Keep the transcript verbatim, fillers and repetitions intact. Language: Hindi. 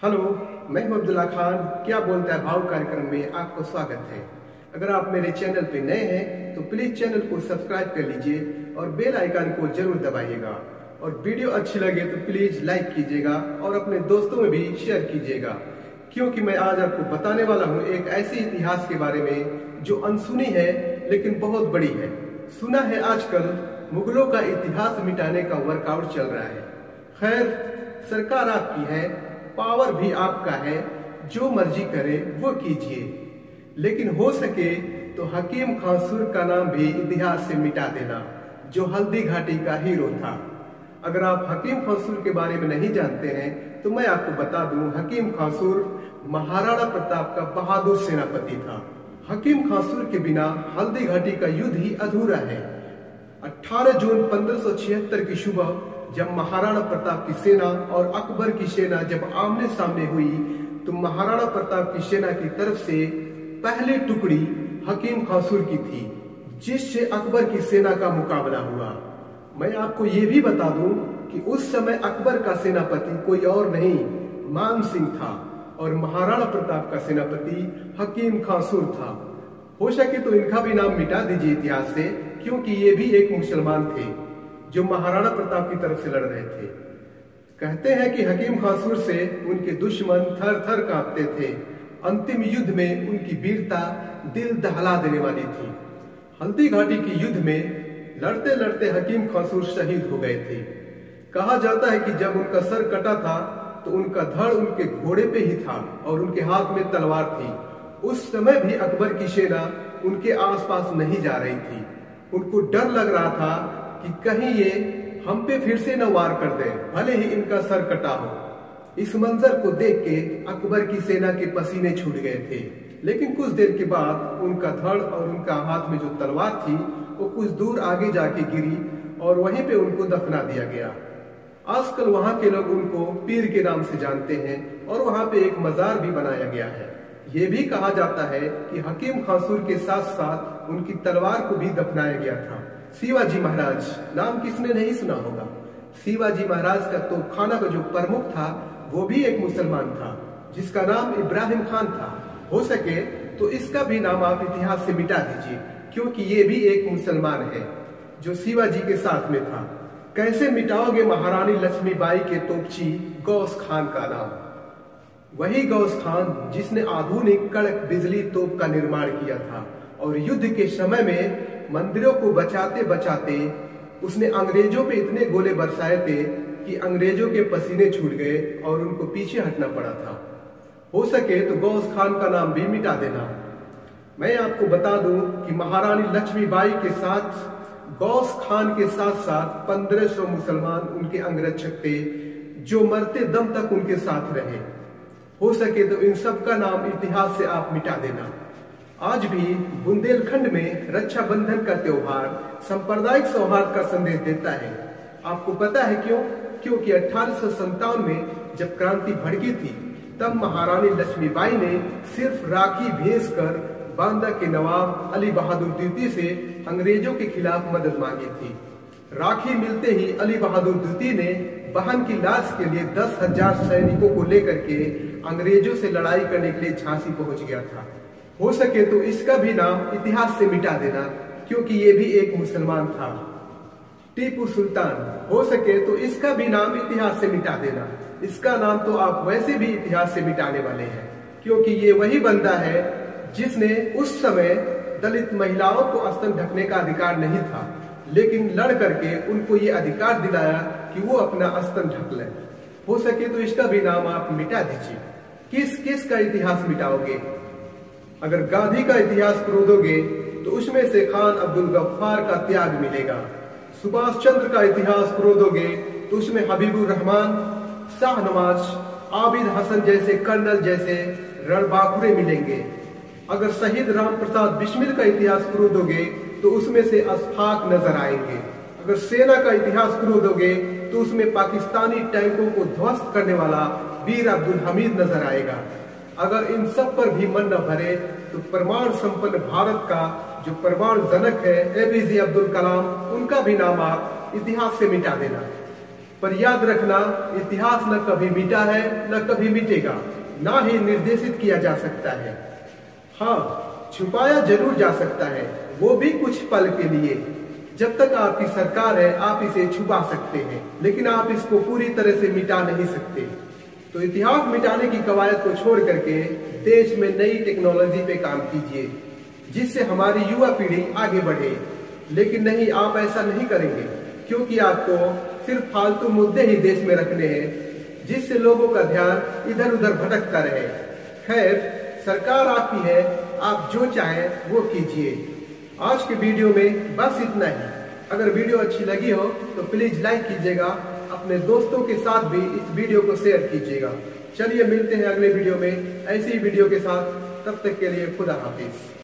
हेलो, मैं हूं अब्दुल्ला खान। क्या बोलता है भाव कार्यक्रम में आपको स्वागत है। अगर आप मेरे चैनल पे नए हैं तो प्लीज चैनल को सब्सक्राइब कर लीजिए और बेल आइकन को जरूर दबाइएगा। और वीडियो अच्छी लगे तो प्लीज लाइक कीजिएगा और अपने दोस्तों में भी शेयर कीजिएगा, क्योंकि मैं आज आपको बताने वाला हूँ एक ऐसे इतिहास के बारे में जो अनसुनी है लेकिन बहुत बड़ी है। सुना है आजकल मुगलों का इतिहास मिटाने का वर्कआउट चल रहा है। खैर, सरकार आपकी है, पावर भी आपका है, जो मर्जी करे वो कीजिए, लेकिन हो सके तो हकीम खांसुर का नाम भी इतिहास से मिटा देना, जो हल्दी घाटी का हीरो था। अगर आप हकीम खांसुर के बारे में नहीं जानते हैं तो मैं आपको बता दूं, हकीम खांसुर महाराणा प्रताप का बहादुर सेनापति था। हकीम खांसुर के बिना हल्दी घाटी का युद्ध ही अधूरा है। अठारह जून पंद्रह सौ छिहत्तर की सुबह जब महाराणा प्रताप की सेना और अकबर की सेना जब आमने सामने हुई तो महाराणा प्रताप की सेना की तरफ से पहली टुकड़ी हकीम खांसुर की थी, जिससे अकबर की सेना का मुकाबला हुआ। मैं आपको ये भी बता दूं कि उस समय अकबर का सेनापति कोई और नहीं, मान सिंह था और महाराणा प्रताप का सेनापति हकीम खांसुर था। हो सके तो इनका भी नाम मिटा दीजिए इतिहास से, क्योंकि ये भी एक मुसलमान थे जो महाराणा प्रताप की तरफ से लड़ रहे थे। कहते हैं कि हकीम खांसुर से उनके दुश्मन थर थर कांपते थे। अंतिम युद्ध में उनकी वीरता दिल दहला देने वाली थी। हल्दी घाटी की युद्ध में लड़ते लड़ते हकीम खांसुर शहीद हो गए थे। कहा जाता है कि जब उनका सर कटा था तो उनका धड़ उनके घोड़े पे ही था और उनके हाथ में तलवार थी। उस समय भी अकबर की सेना उनके आसपास नहीं जा रही थी। उनको डर लग रहा था कि कहीं ये हम पे फिर से न वार कर दें, भले ही इनका सर कटा हो। इस मंजर को देख के अकबर की सेना के पसीने छूट गए थे, लेकिन कुछ देर के बाद उनका धड़ और उनका हाथ में जो तलवार थी वो कुछ दूर आगे जाके गिरी और वहीं पे उनको दफना दिया गया। आजकल वहां के लोग उनको पीर के नाम से जानते हैं और वहां पे एक मजार भी बनाया गया है। ये भी कहा जाता है कि हकीम खांसुर के साथ साथ उनकी तलवार को भी दफनाया गया था। शिवाजी महाराज नाम किसने नहीं सुना होगा। शिवाजी महाराज का तोपखाना का जो प्रमुख था वो भी एक मुसलमान था, जिसका नाम इब्राहिम खान था। हो सके तो इसका भी नाम आप इतिहास से मिटा दीजिए, क्योंकि ये भी एक मुसलमान है जो शिवाजी के साथ में था। कैसे मिटाओगे महारानी लक्ष्मीबाई के तोपची गौस खान का नाम? वही गौस खान जिसने आधुनिक कड़क बिजली तोप का निर्माण किया था और युद्ध के समय में मंदिरों को बचाते बचाते उसने अंग्रेजों पे इतने गोले बरसाए थे कि अंग्रेजों के पसीने छूट गए और उनको पीछे हटना पड़ा था। हो सके तो गौस खान का नाम भी मिटा देना। मैं आपको बता दूं कि महारानी लक्ष्मीबाई के साथ गौस खान के साथ साथ पंद्रह सौ मुसलमान उनके अंगरक्षक थे, जो मरते दम तक उनके साथ रहे। हो सके तो इन सब का नाम इतिहास से आप मिटा देना। आज भी बुंदेलखंड में रक्षाबंधन का त्योहार सांप्रदायिक सौहार्द का संदेश देता है। आपको पता है क्यों? क्योंकि अठारह सौ संतावन में जब क्रांति भड़की थी तब महारानी लक्ष्मीबाई ने सिर्फ राखी भेज कर बांदा के नवाब अली बहादुर द्वितीय से अंग्रेजों के खिलाफ मदद मांगी थी। राखी मिलते ही अली बहादुर द्वितीय ने बहन की लाश के लिए दस हजार सैनिकों को लेकर के अंग्रेजों से लड़ाई करने के लिए झांसी पहुंच गया था। हो सके तो इसका भी नाम इतिहास से मिटा देना, क्योंकि ये भी एक मुसलमान था। टीपू सुल्तान, हो सके तो इसका भी नाम इतिहास से मिटा देना। इसका नाम तो आप वैसे भी इतिहास से मिटाने वाले हैं, क्योंकि ये वही बंदा है जिसने उस समय दलित महिलाओं को स्तन ढकने का अधिकार नहीं था, लेकिन लड़ करके उनको ये अधिकार दिलाया कि वो अपना स्तन ढक लें। हो सके तो इसका भी नाम आप मिटा दीजिए। किस किस का इतिहास मिटाओगे? अगर गांधी का इतिहास खोदोगे तो उसमें से खान अब्दुल गफ्फार का त्याग मिलेगा। सुभाष चंद्र का इतिहास खोदोगे तो उसमें हबीबुर रहमान, शाहनवाज, आबिद हसन जैसे कर्नल जैसे रणबांकुरे मिलेंगे। अगर शहीद राम प्रसाद बिस्मिल का इतिहास खोदोगे तो उसमें से अशफाक नजर आएंगे। अगर सेना का इतिहास खोदोगे तो उसमें पाकिस्तानी टैंकों को ध्वस्त करने वाला वीर अब्दुल हमीद नजर आएगा। अगर इन सब पर भी मन न भरे तो परमाणु संपन्न भारत का जो परमाणु जनक है एपीजे अब्दुल कलाम, उनका भी नाम आप इतिहास से मिटा देना। पर याद रखना, इतिहास न कभी मिटा है न कभी मिटेगा, ना ही निर्देशित किया जा सकता है। हाँ, छुपाया जरूर जा सकता है, वो भी कुछ पल के लिए। जब तक आपकी सरकार है आप इसे छुपा सकते हैं, लेकिन आप इसको पूरी तरह से मिटा नहीं सकते। तो इतिहास मिटाने की कवायद को छोड़ करके देश में नई टेक्नोलॉजी पे काम कीजिए, जिससे हमारी युवा पीढ़ी आगे बढ़े। लेकिन नहीं, आप ऐसा नहीं करेंगे, क्योंकि आपको सिर्फ फालतू मुद्दे ही देश में रखने हैं, जिससे लोगों का ध्यान इधर उधर भटकता रहे। खैर, सरकार आपकी है, आप जो चाहें वो कीजिए। आज के वीडियो में बस इतना ही। अगर वीडियो अच्छी लगी हो तो प्लीज लाइक कीजिएगा, अपने दोस्तों के साथ भी इस वीडियो को शेयर कीजिएगा। चलिए मिलते हैं अगले वीडियो में ऐसी वीडियो के साथ, तब तक के लिए खुदा हाफिज।